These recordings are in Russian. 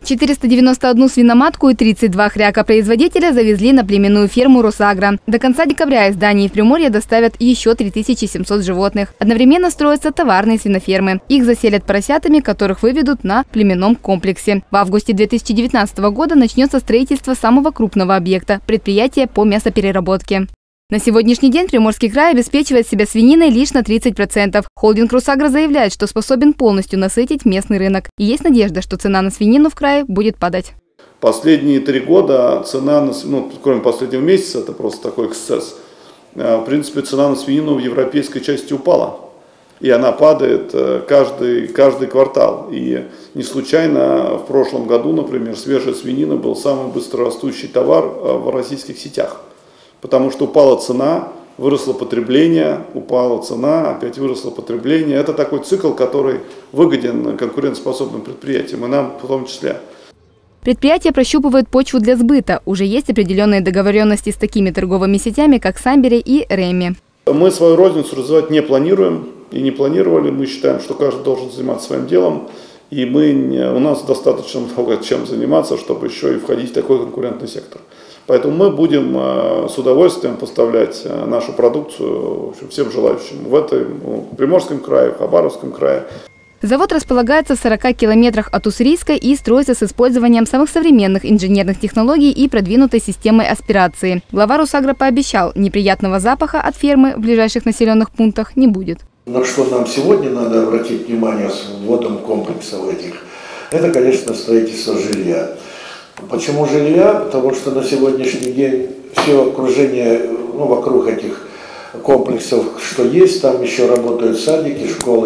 491 свиноматку и 32 хряка-производителя завезли на племенную ферму «Росагро». До конца декабря из Дании в Приморье доставят еще 3700 животных. Одновременно строятся товарные свинофермы. Их заселят поросятами, которых выведут на племенном комплексе. В августе 2019 года начнется строительство самого крупного объекта – предприятия по мясопереработке. На сегодняшний день Приморский край обеспечивает себя свининой лишь на 30%. Холдинг «Росагро» заявляет, что способен полностью насытить местный рынок. И есть надежда, что цена на свинину в крае будет падать. Последние 3 года цена, кроме последнего месяца, это просто такой эксцесс, в принципе, цена на свинину в европейской части упала. И она падает каждый квартал. И не случайно в прошлом году, например, свежая свинина был самый быстрорастущий товар в российских сетях. Потому что упала цена, выросло потребление, упала цена, опять выросло потребление. Это такой цикл, который выгоден конкурентоспособным предприятиям, и нам в том числе. Предприятия прощупывают почву для сбыта. Уже есть определенные договоренности с такими торговыми сетями, как Самбери и Реми. Мы свою розницу развивать не планируем и не планировали. Мы считаем, что каждый должен заниматься своим делом. И у нас достаточно много чем заниматься, чтобы еще и входить в такой конкурентный сектор. Поэтому мы будем с удовольствием поставлять нашу продукцию, в общем, всем желающим в Приморском крае, в Хабаровском крае. Завод располагается в 40 километрах от Уссурийска и строится с использованием самых современных инженерных технологий и продвинутой системой аспирации. Глава «Росагро» пообещал, неприятного запаха от фермы в ближайших населенных пунктах не будет. На что нам сегодня надо обратить внимание с вводом комплексов этих, это, конечно, строительство жилья. Почему жилья? Потому что на сегодняшний день все окружение вокруг этих комплексов, что есть, там еще работают садики, школы.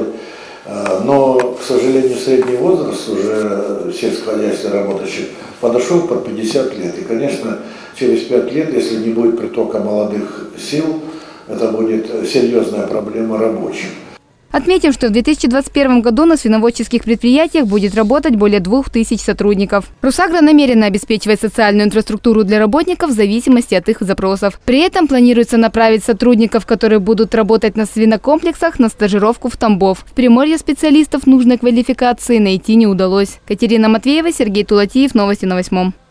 Но, к сожалению, средний возраст уже сельскохозяйственных работающих подошел под 50 лет. И, конечно, через 5 лет, если не будет притока молодых сил, это будет серьезная проблема рабочих. Отметим, что в 2021 году на свиноводческих предприятиях будет работать более 2000 сотрудников. «Росагро» намерена обеспечивать социальную инфраструктуру для работников в зависимости от их запросов. При этом планируется направить сотрудников, которые будут работать на свинокомплексах, на стажировку в Тамбов. В Приморье специалистов нужной квалификации найти не удалось. Катерина Матвеева, Сергей Тулатиев. Новости на 8.